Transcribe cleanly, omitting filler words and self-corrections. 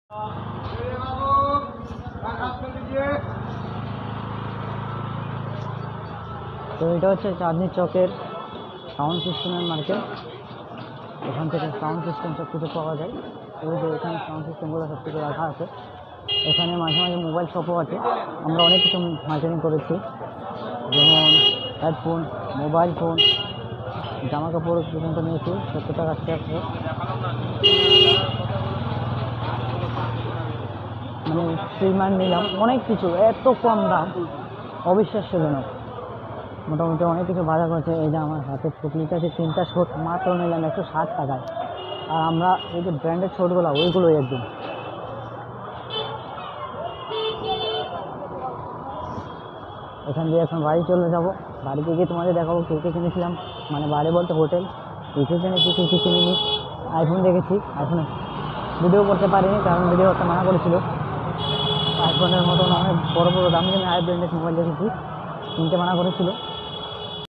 তো এটা হচ্ছে চাঁদনি চকের সাউন্ড সিস্টেমের মার্কেট। এখান থেকে সাউন্ড সিস্টেম সব কিছু পাওয়া যায়। ওই যে এখানে সাউন্ড সিস্টেমগুলো সব কিছু রাখা আছে। এখানে মাঝে মাঝে মোবাইল শপও আছে। আমরা অনেক কিছু মার্কেটিং করেছি, যেমন হেডফোন, মোবাইল ফোন, জামা কাপড় পর্যন্ত নিয়েছি 70 টাকা আসতে মানে ট্রিটমেন্ট নিলাম, অনেক কিছু এত কম দাম, অবিশ্বাস্যজনক। মোটামুটি অনেক কিছু বাজার করেছে। এই যে আমার হাতে ফুটনিতে আছে 3টা শর্ট, মাত্র নিলাম 160 টাকায়। আর আমরা এই যে ব্র্যান্ডেড শর্টগুলো, ওইগুলোই একদম। এখান দিয়ে এখন বাড়ি চলে যাব। বাড়িতে গিয়ে তোমাদের দেখাবো কে কে কিনেছিলাম, মানে বাড়ি বলতে হোটেল। এসে কিনেছি, কে কে কিনিনি। আইফোন দেখেছি, আইফোনে ভিডিও করতে পারিনি কারণ ভিডিও একটা মানা করেছিল। আইফোনের মতন অনেক বড় বড় দামি দামি ব্র্যান্ডেড মোবাইল দেখেছি, কিনতে মানা করেছিল।